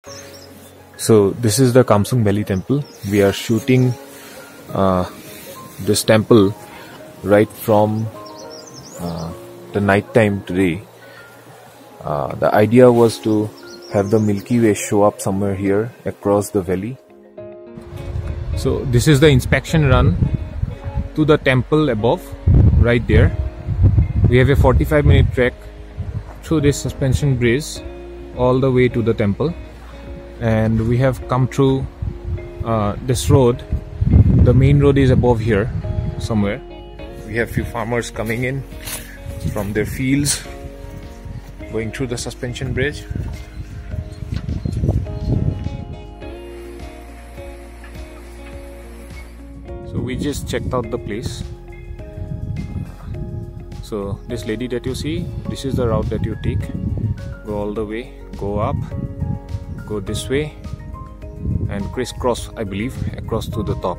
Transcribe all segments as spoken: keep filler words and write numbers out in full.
So this is the Khamsum Belly Temple. We are shooting uh, this temple right from uh, the night time today. Uh, the idea was to have the Milky Way show up somewhere here across the valley. So this is the inspection run to the temple above, right there. We have a forty-five minute trek through this suspension bridge all the way to the temple, and we have come through uh, this road. The main road is above here somewhere. We have few farmers coming in from their fields, going through the suspension bridge. So we just checked out the place. So this lady that you see, this is the route that you take. Go all the way, go up, go this way, and crisscross, I believe, across to the top.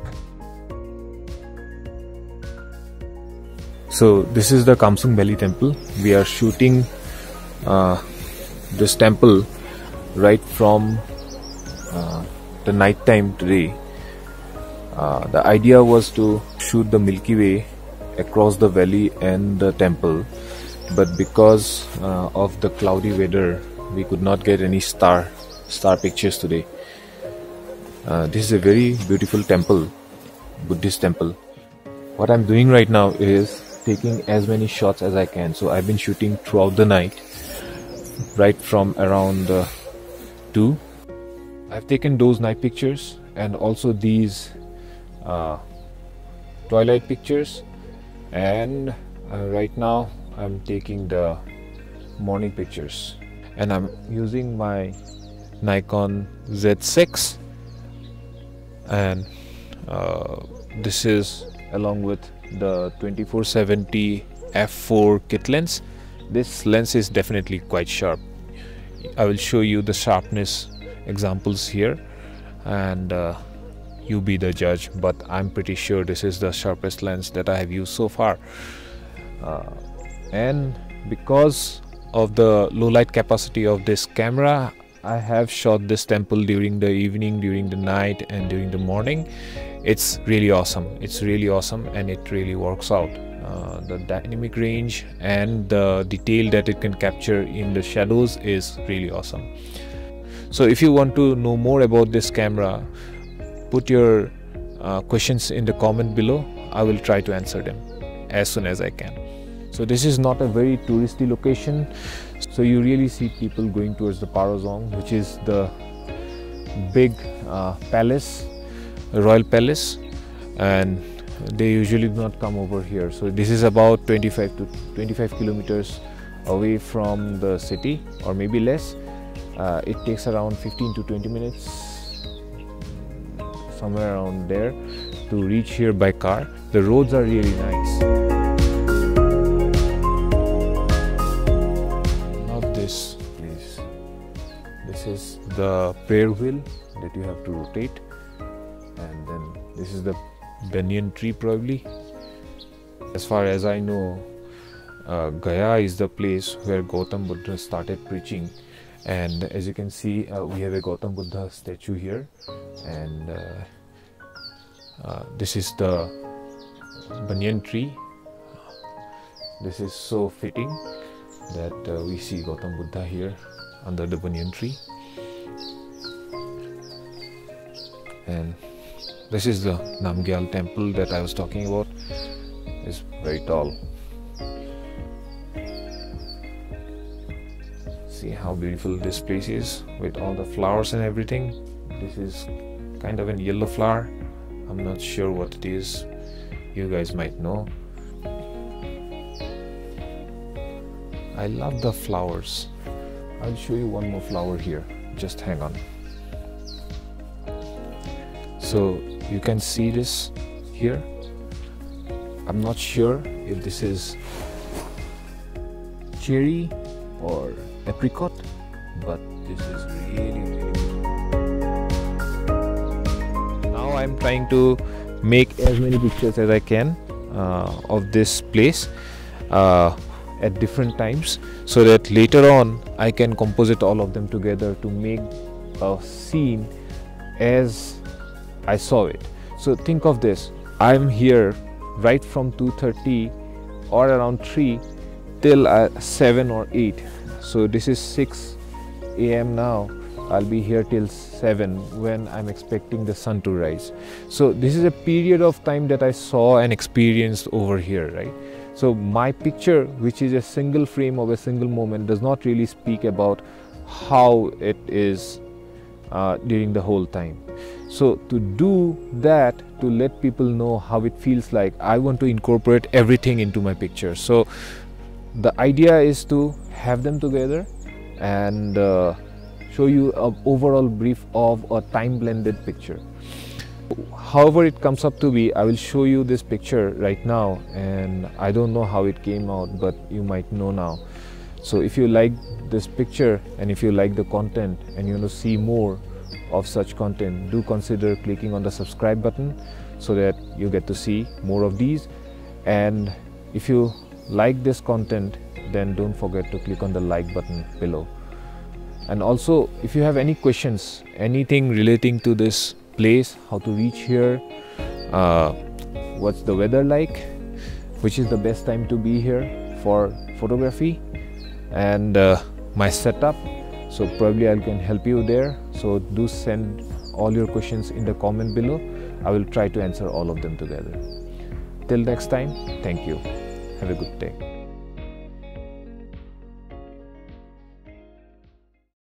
So this is the Khamsum Belly Temple. We are shooting uh, this temple right from uh, the night time today. Uh, the idea was to shoot the Milky Way across the valley and the temple, but because uh, of the cloudy weather, we could not get any star star pictures today. Uh, this is a very beautiful temple, Buddhist temple. What I'm doing right now is taking as many shots as I can. So I've been shooting throughout the night, right from around uh, two. I've taken those night pictures and also these uh, twilight pictures, and uh, right now I'm taking the morning pictures, and I'm using my Nikon Z six, and uh, this is along with the twenty-four seventy f four kit lens. This lens is definitely quite sharp. I will show you the sharpness examples here, and uh, you be the judge, but I'm pretty sure this is the sharpest lens that I have used so far. Uh, and because of the low light capacity of this camera, I have shot this temple during the evening, during the night, and during the morning. It's really awesome. It's really awesome, and it really works out. Uh, the dynamic range and the detail that it can capture in the shadows is really awesome. So if you want to know more about this camera, put your uh, questions in the comment below. I will try to answer them as soon as I can. So this is not a very touristy location, so you really see people going towards the Parozong, which is the big uh, palace, royal palace, and they usually do not come over here. So this is about twenty-five to twenty-five kilometers away from the city, or maybe less. Uh, it takes around fifteen to twenty minutes, somewhere around there, to reach here by car. The roads are really nice. Not this place. This is the prayer wheel that you have to rotate, and then this is the banyan tree probably. As far as I know, uh, Gaya is the place where Gautam Buddha started preaching. And as you can see, uh, we have a Gautam Buddha statue here, and uh, uh, this is the banyan tree. This is so fitting that uh, we see Gautam Buddha here under the banyan tree. And this is the Namgyal Temple that I was talking about. It's very tall. See how beautiful this place is with all the flowers and everything. This is kind of a yellow flower. I'm not sure what it is. You guys might know. I love the flowers. I'll show you one more flower here. Just hang on. So you can see this here. I'm not sure if this is cherry or apricot, but this is really really good. Now I'm trying to make as many pictures as I can uh, of this place uh, at different times, so that later on I can composite all of them together to make a scene as I saw it. So think of this, I'm here right from two thirty or around three till uh, seven or eight. So this is six A M now. I'll be here till seven when I'm expecting the sun to rise. So this is a period of time that I saw and experienced over here, right? So my picture, which is a single frame of a single moment, does not really speak about how it is uh, during the whole time. So to do that, to let people know how it feels like, I want to incorporate everything into my picture. So the idea is to have them together and uh, show you an overall brief of a time blended picture. However it comes up to be, I will show you this picture right now, and I don't know how it came out, but you might know now. So if you like this picture and if you like the content and you want to see more of such content, do consider clicking on the subscribe button so that you get to see more of these. And if you like this content, then don't forget to click on the like button below. And also, if you have any questions, anything relating to this place, how to reach here, uh, what's the weather like, which is the best time to be here for photography, and uh, my setup, so probably I can help you there. So do send all your questions in the comment below. I will try to answer all of them together. Till next time, thank you. Have a good day.